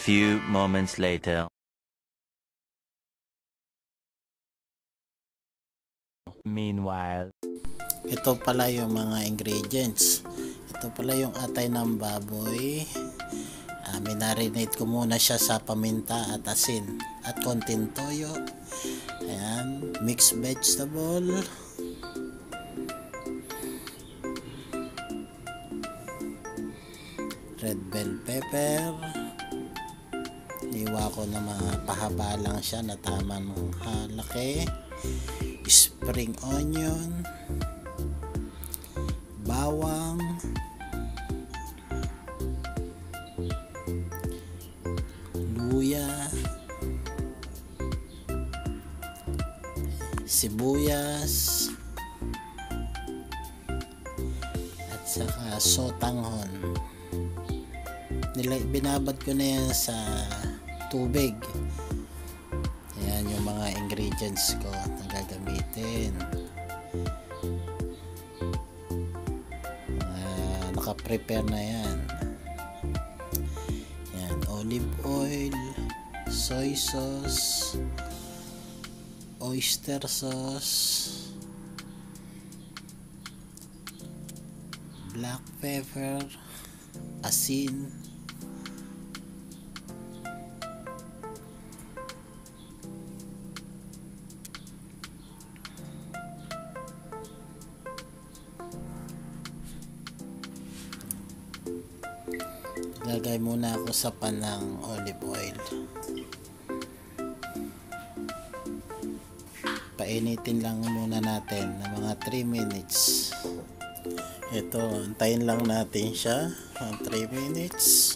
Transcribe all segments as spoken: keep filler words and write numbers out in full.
few moments later. Meanwhile, ito pala yung mga ingredients. Ito pala yung atay ng baboy. Uh, minarinate ko muna siya sa paminta at asin at konting toyo. Ayan, mixed vegetable. Red bell pepper. Iwa ko na mapahaba lang siya na tamang halaki. Spring onion, bawang, luya, sibuyas, at saka sotanghon. Nila binabad ko na yan sa tubig. Ayan yung mga ingredients ko na gagamitin. Uh, naka-prepare na yan. Ayan, olive oil, soy sauce, oyster sauce, black pepper, asin, lagay muna ako sa pan ng olive oil. Painitin lang muna natin ng mga three minutes. Ito, antayin lang natin siya ng three minutes.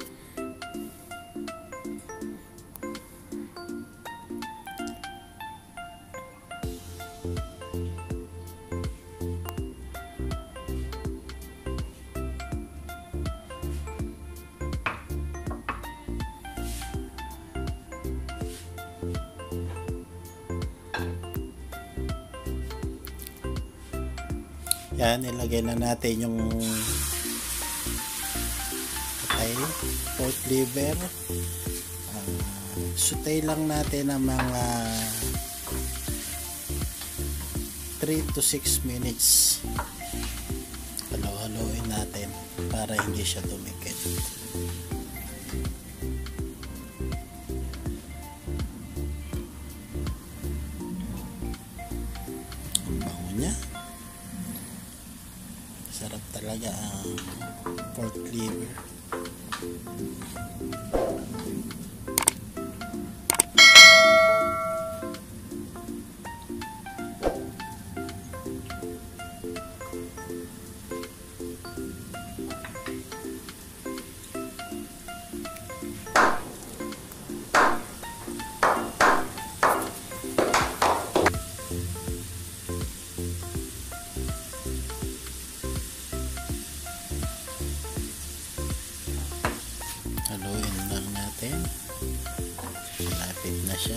Yan, ilagay na natin yung atay, pork liver. Uh, saute lang natin ng mga three to six minutes. Halo-haloin natin para hindi siya dumikit. Ang bango niya. Sarap talaga ang pork liver. Haluin lang natin. Malapit na siya.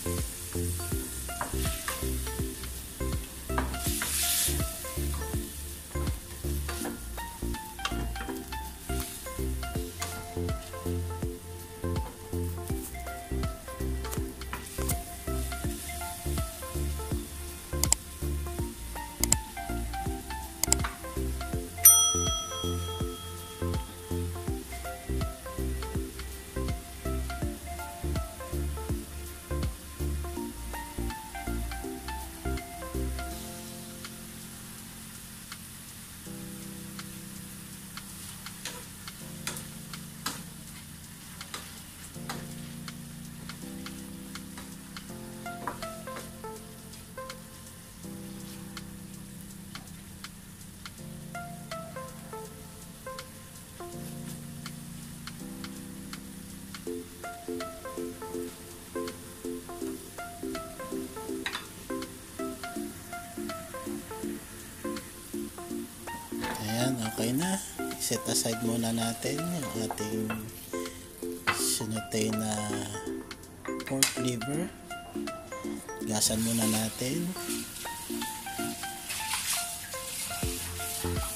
Ayan, okay na. Set aside muna natin yung ating sinute na pork liver. Gasan muna natin.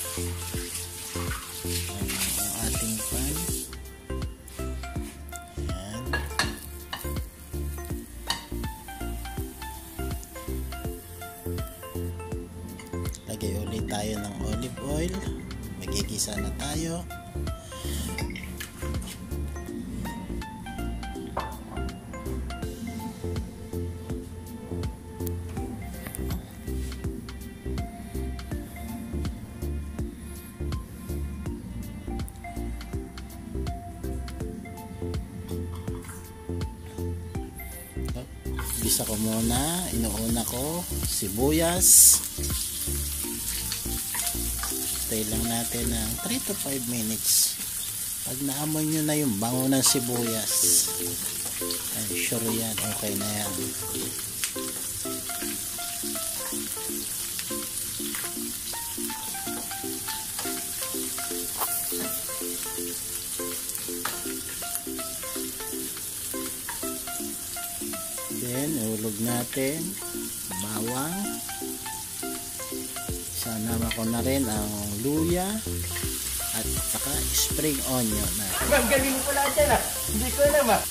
Ang ating pan. Lagay ulit tayo ng olive oil. Magigisa na tayo. Gisa ko muna, inuuna ko sibuyas. Stay lang natin ng three to five minutes. Pag naamoy nyo na yung bango ng sibuyas, I'm sure yan, okay na yan. Then, ulog natin bawang. Sanama ko na rin ang luya at saka spring onion na. Ma'am, galing ko lahat yan ah. Hindi ko alam ah.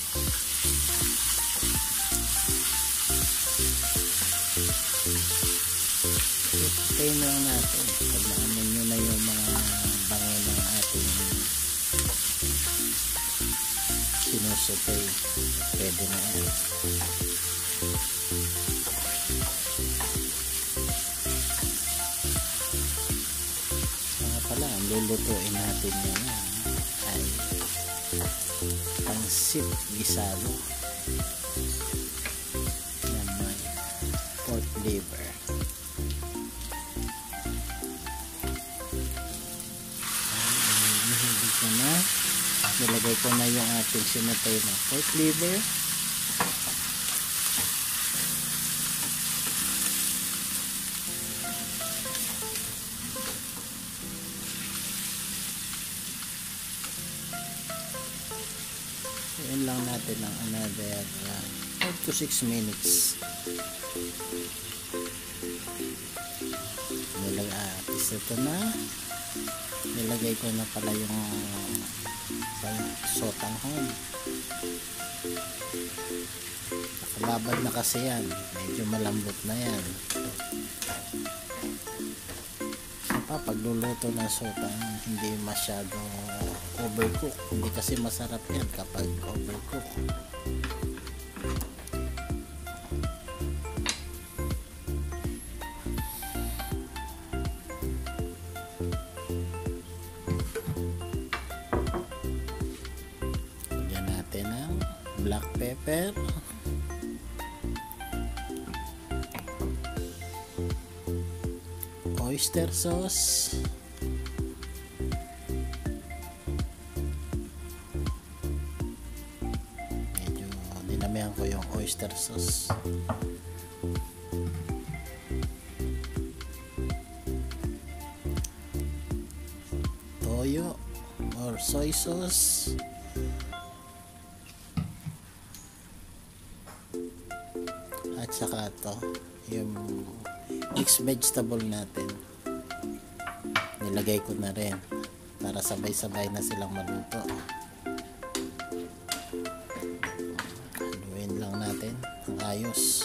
Tayo lang natin. Pag naamoy nyo na yung mga bango ng ating sinusutay, pwede na yan. Mga pala, ang lulutuin natin yan ay pansit gisado na may pork liver. Nihilig ko na. Nilagay ko na yung ating sinutay na pork liver. Yun lang natin ng another uh, five to six minutes. Nilagay, ah, ito na. Nilagay ko na pala yung sotanghon. Nakalabad na kasi yan. Medyo malambot na yan. Pa, pagluluto ng sotanghon, hindi masyado overcook. Hindi kasi masarap yan kapag overcook. Lagyan natin ng black pepper, oyster sauce, medyo dinamihan ko yung oyster sauce, toyo or soy sauce, at saka to yung mixed vegetable natin, nilagay ko na rin para sabay-sabay na silang maluto. Haluin lang natin ang ayos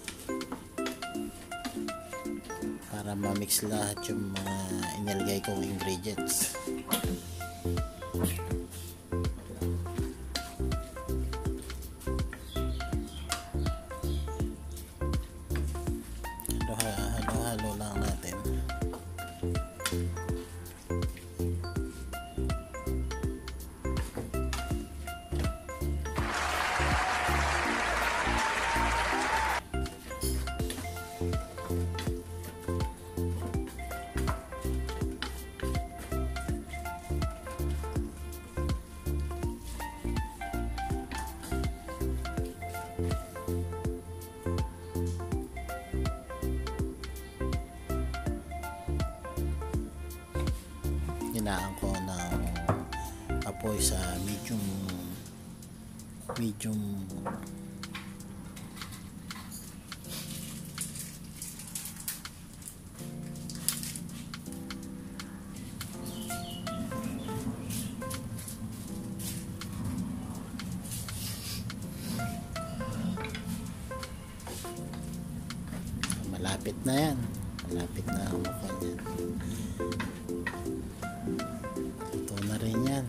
para ma-mix lahat yung mga inilagay kong ingredients. Halo-halo lang natin. Hinaan ko ng apoy sa medium medium malapit na yan. Malapit na ang mukha niyan. Ito na rin yan.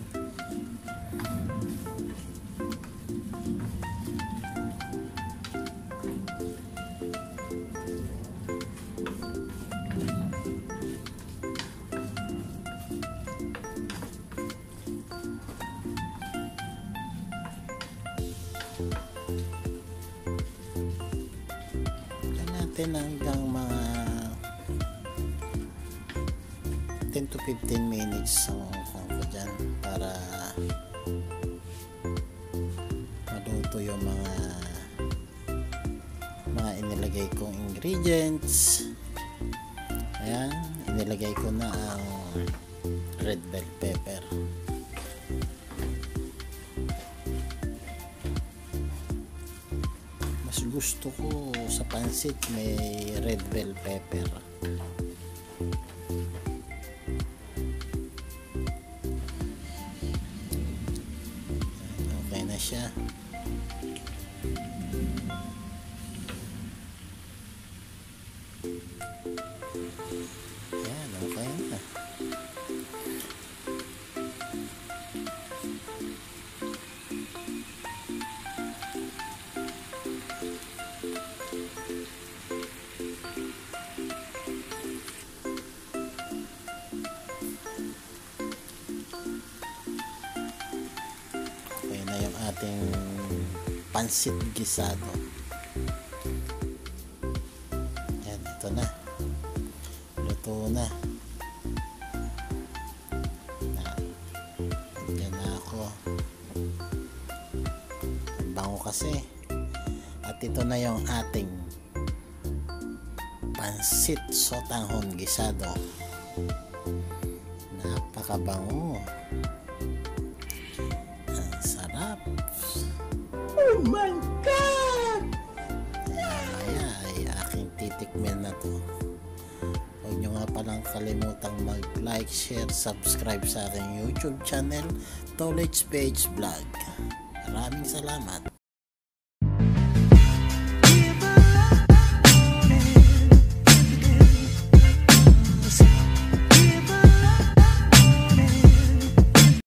Natin hanggang mga ten to fifteen minutes ang ko dyan para maluto yung mga mga inilagay kong ingredients. Ayan, inilagay ko na ang red bell pepper. Mas gusto ko sa pansit may red bell pepper. Okay na siya. Ayan, okay na. Okay na yung ating pansit gisado. Ayan, ito na. Luto na. Nandiyan na ako. Ang bango kasi. At ito na yung ating pansit sotanghon gisado. Napakabango. Ang sarap. Oh my God! Maya ay aking titikmen na to. Huwag nyo nga palang kalimutang mag-like, share, subscribe sa aking YouTube channel, Tolage Page Vlog. Maraming salamat.